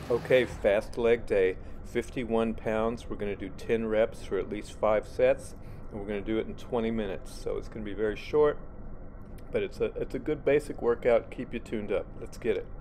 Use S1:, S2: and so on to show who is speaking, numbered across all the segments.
S1: Okay, fast leg day, 51 pounds. We're going to do 10 reps for at least 5 sets, and we're going to do it in 20 minutes. So it's going to be very short, but it's a good basic workout. Keep you tuned up. Let's get it.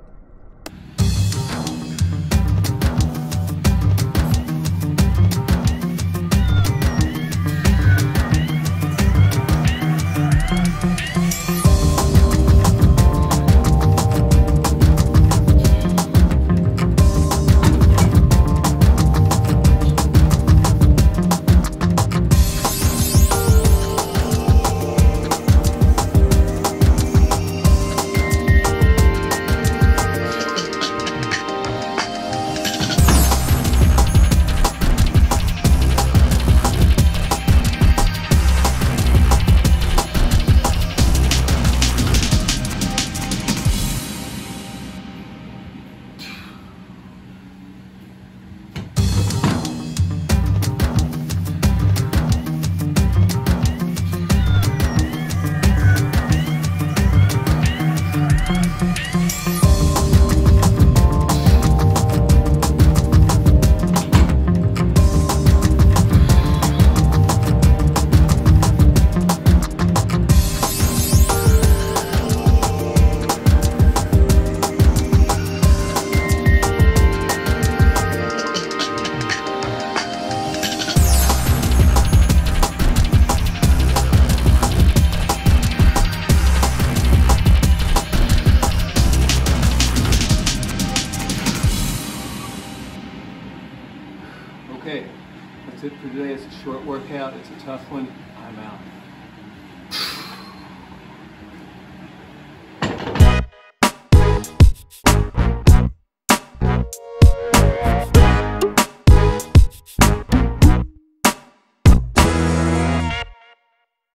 S1: Okay, that's it for today. It's a short workout. It's a tough one. I'm out.